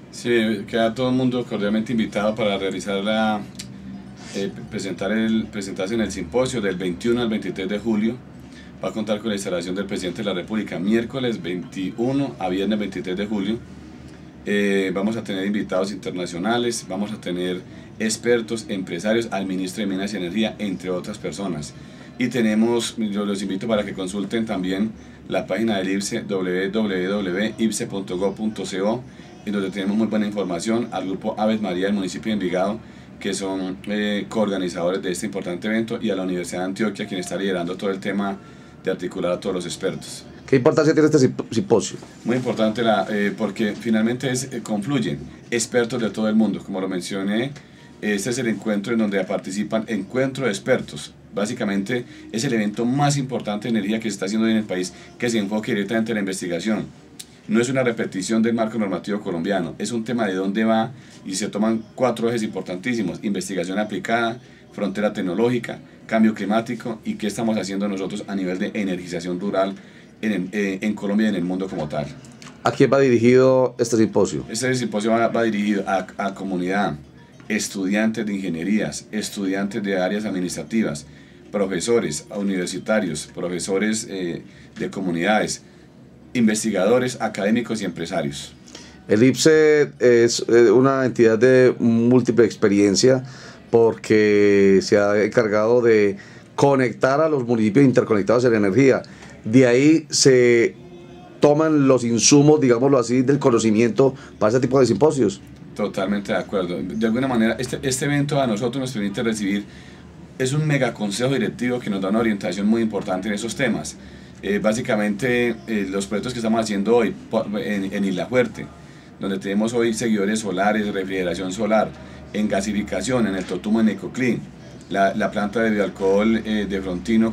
Sí, queda todo el mundo cordialmente invitado para realizar presentarse en el simposio del 21 al 23 de julio. Va a contar con la instalación del presidente de la República miércoles 21 a viernes 23 de julio. Vamos a tener invitados internacionales, vamos a tener expertos, empresarios, al ministro de Minas y Energía, entre otras personas. Y yo los invito para que consulten también la página del IPSE, www.ipse.gov.co, en donde tenemos muy buena información, al grupo Aves María del municipio de Envigado, que son coorganizadores de este importante evento, y a la Universidad de Antioquia, quien está liderando todo el tema de articular a todos los expertos. ¿Qué importancia tiene este simposio? Muy importante porque finalmente confluyen expertos de todo el mundo. Como lo mencioné, este es el encuentro en donde participan encuentro de expertos. Básicamente es el evento más importante de energía que se está haciendo hoy en el país, que se enfoque directamente en la investigación. No es una repetición del marco normativo colombiano, es un tema de dónde va, y se toman 4 ejes importantísimos: investigación aplicada, frontera tecnológica, cambio climático y qué estamos haciendo nosotros a nivel de energización rural en Colombia y en el mundo como tal. ¿A quién va dirigido este simposio? Este simposio va dirigido a comunidad, estudiantes de ingenierías, estudiantes de áreas administrativas, profesores universitarios, profesores de comunidades, investigadores, académicos y empresarios. El IPSE es una entidad de múltiple experiencia porque se ha encargado de conectar a los municipios interconectados en energía. De ahí se toman los insumos, digámoslo así, del conocimiento para este tipo de simposios. Totalmente de acuerdo. De alguna manera, este evento a nosotros nos permite recibir, es un mega consejo directivo que nos da una orientación muy importante en esos temas. Básicamente, los proyectos que estamos haciendo hoy en Isla Fuerte, donde tenemos hoy seguidores solares, refrigeración solar, en gasificación, en el Totumo, en Ecoclean, la planta de bioalcohol de Frontino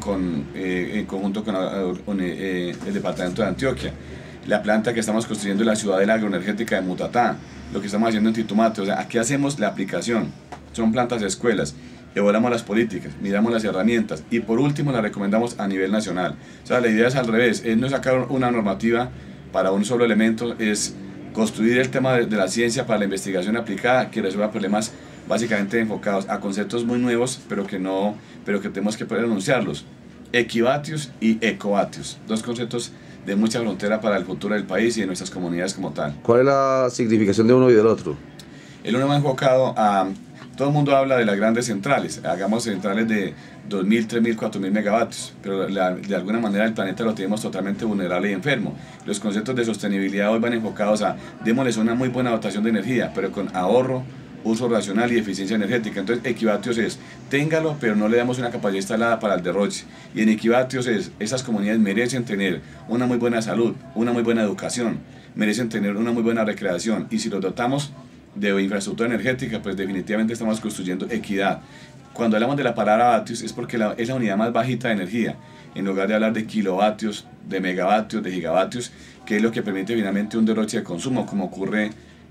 en conjunto con el departamento de Antioquia, la planta que estamos construyendo en la ciudad de la agroenergética de Mutatá, lo que estamos haciendo en Titumate. O sea, aquí hacemos la aplicación, son plantas de escuelas, evaluamos las políticas, miramos las herramientas y por último las recomendamos a nivel nacional. O sea, la idea es al revés, es no sacar una normativa para un solo elemento, es construir el tema de la ciencia para la investigación aplicada que resuelva problemas básicamente enfocados a conceptos muy nuevos, pero que tenemos que poder enunciarlos: equivatios y ecovatios, 2 conceptos de mucha frontera para el futuro del país y de nuestras comunidades como tal. ¿Cuál es la significación de uno y del otro? El uno va enfocado a... Todo el mundo habla de las grandes centrales, hagamos centrales de 2.000, 3.000, 4.000 megavatios, pero de alguna manera el planeta lo tenemos totalmente vulnerable y enfermo. Los conceptos de sostenibilidad hoy van enfocados a démosles una muy buena dotación de energía, pero con ahorro, uso racional y eficiencia energética. Entonces, equivatios es, téngalo, pero no le damos una capacidad instalada para el derroche. Y en equivatios es, esas comunidades merecen tener una muy buena salud, una muy buena educación, merecen tener una muy buena recreación, y si los dotamos de infraestructura energética, pues definitivamente estamos construyendo equidad. Cuando hablamos de la palabra vatios es porque es la unidad más bajita de energía, en lugar de hablar de kilovatios, de megavatios, de gigavatios, que es lo que permite finalmente un derroche de consumo, como ocurre,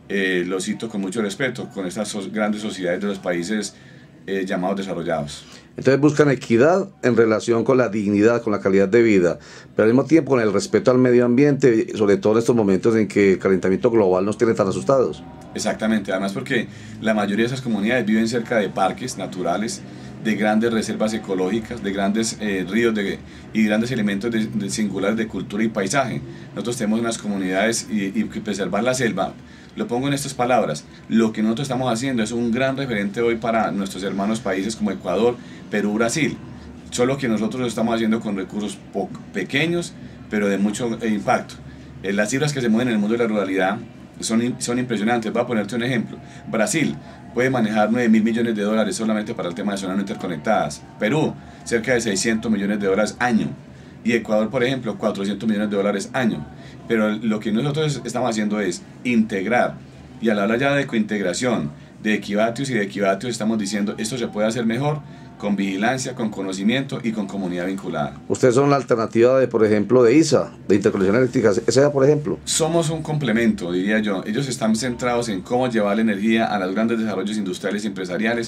lo cito con mucho respeto, con estas grandes sociedades de los países llamados desarrollados. Entonces buscan equidad en relación con la dignidad, con la calidad de vida, pero al mismo tiempo con el respeto al medio ambiente, sobre todo en estos momentos en que el calentamiento global nos tiene tan asustados. Exactamente, además porque la mayoría de esas comunidades viven cerca de parques naturales, de grandes reservas ecológicas, de grandes ríos y grandes elementos de singulares de cultura y paisaje. Nosotros tenemos unas comunidades y preservar la selva. Lo pongo en estas palabras: lo que nosotros estamos haciendo es un gran referente hoy para nuestros hermanos países como Ecuador, Perú, Brasil, solo que nosotros lo estamos haciendo con recursos pequeños, pero de mucho impacto. Las cifras que se mueven en el mundo de la ruralidad son impresionantes. Voy a ponerte un ejemplo: Brasil puede manejar 9.000 millones de dólares solamente para el tema de zonas no interconectadas, Perú cerca de 600 millones de dólares año, y Ecuador, por ejemplo, 400 millones de dólares año. Pero lo que nosotros estamos haciendo es integrar, y al hablar ya de cointegración, de equivatios y de equivatios, estamos diciendo esto se puede hacer mejor con vigilancia, con conocimiento y con comunidad vinculada. Ustedes son la alternativa de, por ejemplo, de ISA, de interconexión eléctrica, esa, por ejemplo. Somos un complemento, diría yo. Ellos están centrados en cómo llevar la energía a los grandes desarrollos industriales y empresariales,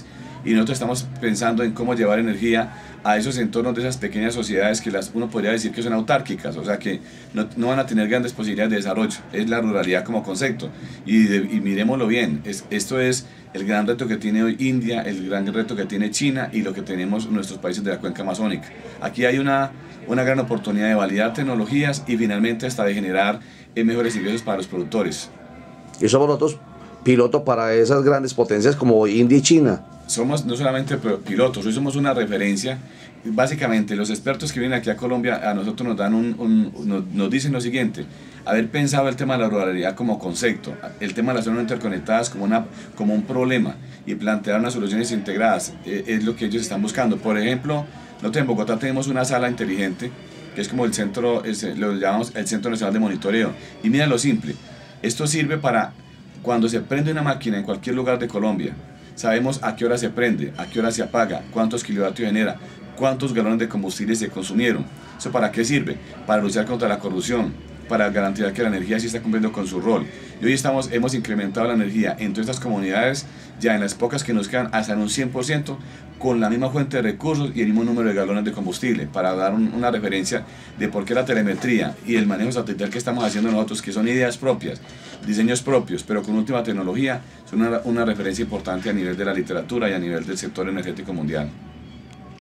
y nosotros estamos pensando en cómo llevar energía a esos entornos de esas pequeñas sociedades que uno podría decir que son autárquicas, o sea que no van a tener grandes posibilidades de desarrollo. Es la ruralidad como concepto, y miremoslo bien, esto es el gran reto que tiene hoy India, el gran reto que tiene China y lo que tenemos en nuestros países de la cuenca amazónica. Aquí hay una gran oportunidad de validar tecnologías y finalmente hasta de generar mejores ingresos para los productores. Y somos nosotros piloto para esas grandes potencias como India y China. Somos no solamente pilotos, hoy somos una referencia. Básicamente los expertos que vienen aquí a Colombia a nosotros nos dan nos dicen lo siguiente: haber pensado el tema de la ruralidad como concepto, el tema de las zonas interconectadas como un problema y plantear unas soluciones integradas, es lo que ellos están buscando. Por ejemplo, nosotros en Bogotá tenemos una sala inteligente que es como el centro, lo llamamos el Centro Nacional de Monitoreo, y mira lo simple, esto sirve para cuando se prende una máquina en cualquier lugar de Colombia, sabemos a qué hora se prende, a qué hora se apaga, cuántos kilovatios genera, cuántos galones de combustible se consumieron. ¿Eso para qué sirve? Para luchar contra la corrupción, para garantizar que la energía sí está cumpliendo con su rol. Y hoy hemos incrementado la energía en todas estas comunidades, ya en las pocas que nos quedan, hasta en un 100%, con la misma fuente de recursos y el mismo número de galones de combustible, para dar una referencia de por qué la telemetría y el manejo satelital que estamos haciendo nosotros, que son ideas propias, diseños propios, pero con última tecnología, son una referencia importante a nivel de la literatura y a nivel del sector energético mundial.